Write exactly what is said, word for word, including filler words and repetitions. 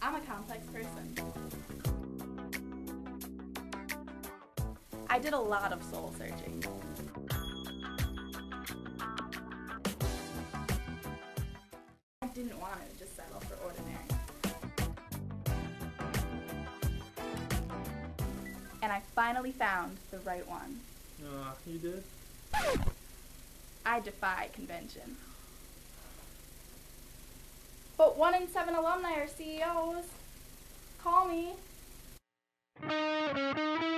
I'm a complex person. I did a lot of soul searching. I didn't want to just settle for ordinary. And I finally found the right one. Uh, you did? I defy convention. But one in seven alumni are C E Os. Call me.